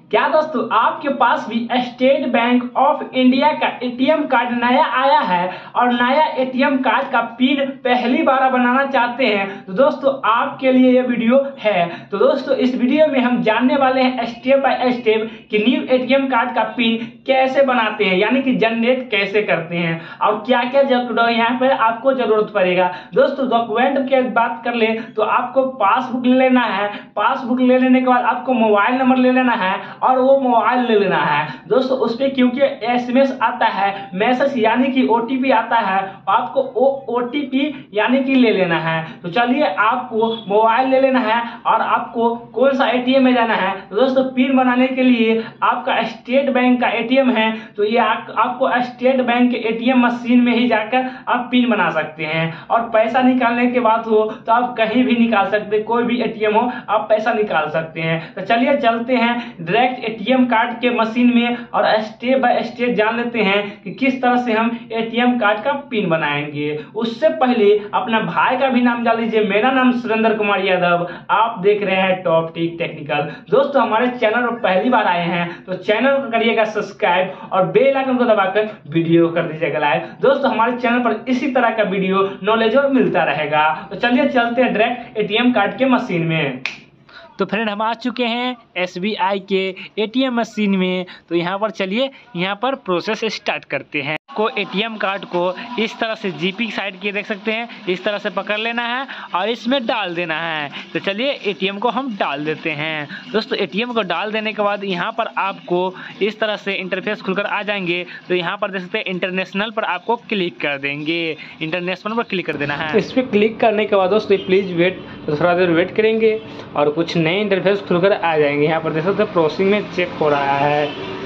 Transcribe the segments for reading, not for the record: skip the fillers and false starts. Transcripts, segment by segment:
क्या दोस्तों आपके पास भी स्टेट बैंक ऑफ इंडिया का एटीएम कार्ड नया आया है और नया एटीएम कार्ड का पिन पहली बार बनाना चाहते हैं तो दोस्तों आपके लिए यह वीडियो है। तो दोस्तों इस वीडियो में हम जानने वाले हैं स्टेप बाय स्टेप कि न्यू एटीएम कार्ड का पिन कैसे बनाते हैं, यानी कि जनरेट कैसे करते हैं और क्या क्या यहाँ पे आपको जरूरत पड़ेगा। दोस्तों डॉक्यूमेंट की बात कर ले तो आपको पासबुक ले लेना है, पासबुक ले लेने के बाद आपको मोबाइल नंबर ले लेना है और वो मोबाइल ले लेना है। दोस्तों उस पर क्योंकि एसएमएस आता है, मैसेज यानी कि ओटीपी आता है, आपको वो ओटीपी यानी कि ले लेना है। तो चलिए आपको मोबाइल ले लेना है और आपको कौन सा एटीएम में जाना है। तो दोस्तों पिन बनाने के लिए आपका स्टेट बैंक का एटीएम है तो ये आपको स्टेट बैंक के एटीएम मशीन में ही जाकर आप पिन बना सकते हैं और पैसा निकालने के बाद हो तो आप कहीं भी निकाल सकते, कोई भी एटीएम हो आप पैसा निकाल सकते हैं। तो चलिए चलते हैं डायरेक्ट एटीएम कार्ड के मशीन में और स्टेप बाय स्टेप जान लेते हैं कि किस तरह से हम एटीएम कार्ड का पिन बनाएंगे। उससे पहले अपना भाई का भी नाम जान लीजिए। मेरा नाम सुरेंद्र कुमार यादव, आप देख रहे हैं टॉप टिक टेक्निकल। दोस्तों हमारे चैनल पर पहली बार आए हैं तो चैनल को करिएगा सब्सक्राइब और बेल आइकन को दबाकर वीडियो कर दीजिएगा लाइक। दोस्तों हमारे चैनल पर इसी तरह का वीडियो नॉलेज और मिलता रहेगा। तो चलिए चलते हैं डायरेक्ट एटीएम कार्ड के मशीन में। तो फ्रेंड हम आ चुके हैं एसबीआई के एटीएम मशीन में। तो यहाँ पर चलिए यहाँ पर प्रोसेस स्टार्ट करते हैं। को एटीएम कार्ड को इस तरह से जीपी साइड के देख सकते हैं, इस तरह से पकड़ लेना है और इसमें डाल देना है। तो चलिए एटीएम को हम डाल देते हैं। दोस्तों एटीएम को डाल देने के बाद यहाँ पर आपको इस तरह से इंटरफेस खुलकर आ जाएंगे। तो यहाँ पर देख सकते हैं इंटरनेशनल पर आपको क्लिक कर देंगे, इंटरनेशनल पर क्लिक कर देना है। इस पर क्लिक करने के बाद दोस्तों प्लीज़ वेट, थोड़ा देर वेट करेंगे और कुछ नए इंटरफेस खुलकर आ जाएंगे। यहाँ पर देख सकते हैं प्रोसेसिंग में चेक हो रहा है,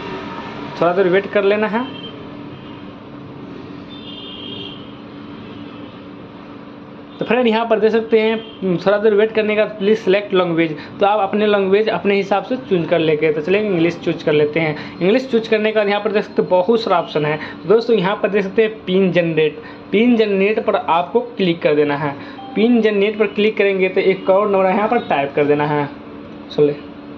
थोड़ा देर वेट कर लेना है। तो फ्रेंड यहाँ पर देख सकते हैं थोड़ा देर वेट करने का प्लीज़ सेलेक्ट लैंग्वेज। तो आप अपने लैंग्वेज अपने हिसाब से चूज कर लेंगे। तो चलिए इंग्लिश चूज कर लेते हैं। इंग्लिश चूज करने के बाद यहाँ पर देख सकते हैं बहुत सारा ऑप्शन है। दोस्तों यहाँ पर देख सकते हैं पिन जनरेट, पिन जनरेट पर आपको क्लिक कर देना है। पिन जनरेट पर क्लिक करेंगे तो एक और नंबर यहाँ पर टाइप कर देना है। चलिए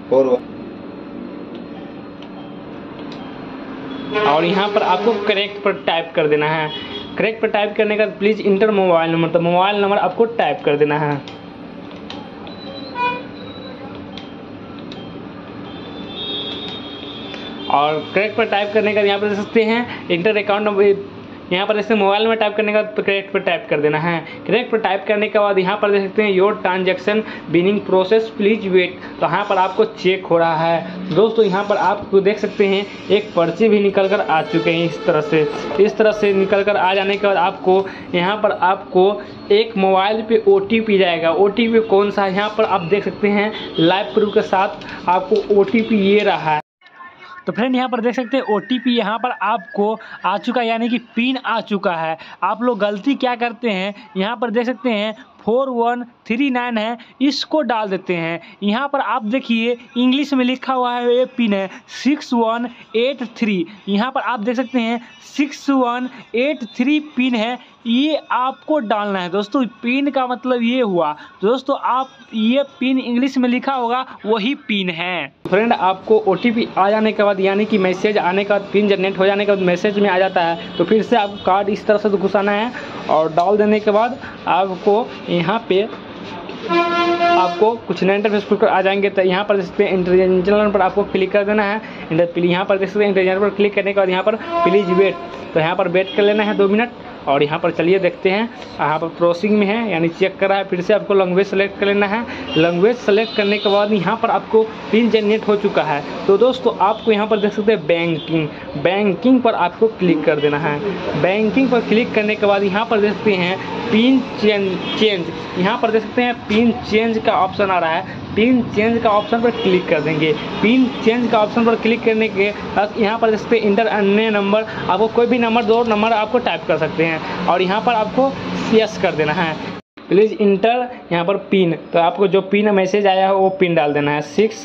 और यहाँ पर आपको करेक्ट पर टाइप कर देना है। करेक्ट पर टाइप करने का प्लीज़ इंटर मोबाइल नंबर, तो मोबाइल नंबर आपको टाइप कर देना है। और करेक्ट पर टाइप करने का यहाँ पर देख सकते हैं इंटर अकाउंट नंबर, यहाँ पर जैसे मोबाइल नंबर टाइप करने का करेक्ट पर टाइप कर देना है। करेक्ट पर टाइप करने के बाद यहाँ पर देख सकते हैं your transaction being process please wait. तो यहाँ पर आपको चेक हो रहा है। दोस्तों यहाँ पर आपको देख सकते हैं एक पर्ची भी निकल कर आ चुके हैं। इस तरह से निकल कर आ जाने के बाद आपको यहाँ पर आपको एक मोबाइल पे ओटीपी जाएगा। ओटीपी कौन सा है यहाँ पर आप देख सकते हैं लाइव प्रूफ के साथ आपको ओटीपी ये रहा है। तो फ्रेंड यहाँ पर देख सकते हैं ओटीपी यहाँ पर आपको आ चुका है, यानी कि पिन आ चुका है। आप लोग गलती क्या करते हैं, यहाँ पर देख सकते हैं 4139 है, इसको डाल देते हैं। यहाँ पर आप देखिए इंग्लिश में लिखा हुआ है ये पिन है 6183। यहाँ पर आप देख सकते हैं 6183 पिन है, ये आपको डालना है। दोस्तों पिन का मतलब ये हुआ। दोस्तों आप ये पिन इंग्लिश में लिखा होगा वही पिन है। फ्रेंड आपको ओटीपी आ जाने के बाद यानी कि मैसेज आने के बाद पिन जनरेट हो जाने के बाद मैसेज में आ जाता है। तो फिर से आपको कार्ड इस तरह से घुसाना है और डाल देने के बाद आपको यहाँ पे आपको कुछ नए इंटरफेस खुलकर आ जाएंगे। तो यहाँ पर देख सकते हैं इंटरनेशनल पर आपको क्लिक कर देना है। यहाँ पर देख सकते हैं इंटरनेशनल पर क्लिक करने के बाद यहाँ पर प्लीज वेट, तो यहाँ पर वेट कर लेना है 2 मिनट। और यहाँ पर चलिए देखते हैं, यहाँ पर प्रोसेसिंग में है यानी चेक कर रहा है। फिर से आपको लैंग्वेज सेलेक्ट कर लेना है। लैंग्वेज सेलेक्ट करने के बाद यहाँ पर आपको पिन जनरेट हो चुका है। तो दोस्तों आपको यहाँ पर देख सकते हैं बैंकिंग पर आपको क्लिक कर देना है। बैंकिंग पर क्लिक करने के बाद यहाँ पर देख सकते हैं पिन चेंज, यहाँ पर देख सकते हैं पिन चेंज का ऑप्शन आ रहा है। पिन चेंज का ऑप्शन पर क्लिक कर देंगे। पिन चेंज का ऑप्शन पर क्लिक करने के बाद यहाँ पर देख सकते हैं इंटर अन्य नंबर, आपको कोई भी नंबर 2 नंबर आपको टाइप कर सकते हैं और यहाँ पर आपको यस कर देना है। प्लीज़ इंटर यहाँ पर पिन, तो आपको जो पिन मैसेज आया है वो पिन डाल देना है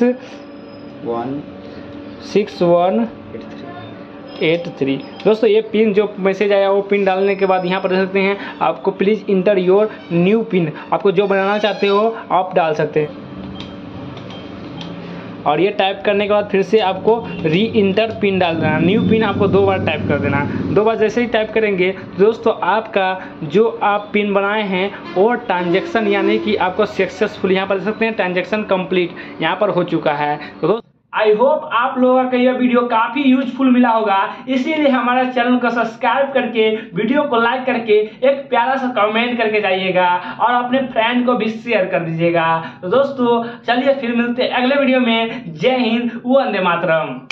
6183। दोस्तों ये पिन जो मैसेज आया वो पिन डालने के बाद यहाँ पर देख सकते हैं आपको please enter your new PIN, आपको जो बनाना चाहते हो आप डाल सकते हैं। और ये टाइप करने के बाद फिर से आपको री इंटर पिन डाल देना। न्यू पिन आपको 2 बार टाइप कर देना। 2 बार जैसे ही टाइप करेंगे दोस्तों आपका जो आप पिन बनाए हैं वो ट्रांजेक्शन यानी कि आपको सक्सेसफुल यहाँ पर देख सकते हैं ट्रांजेक्शन कंप्लीट यहाँ पर हो चुका है। तो दोस्तों आई होप आप लोगों को यह वीडियो काफी यूजफुल मिला होगा, इसीलिए हमारे चैनल को सब्सक्राइब करके वीडियो को लाइक करके एक प्यारा सा कमेंट करके जाइएगा और अपने फ्रेंड को भी शेयर कर दीजिएगा। तो दोस्तों चलिए फिर मिलते हैं अगले वीडियो में। जय हिंद, वंदे मातरम।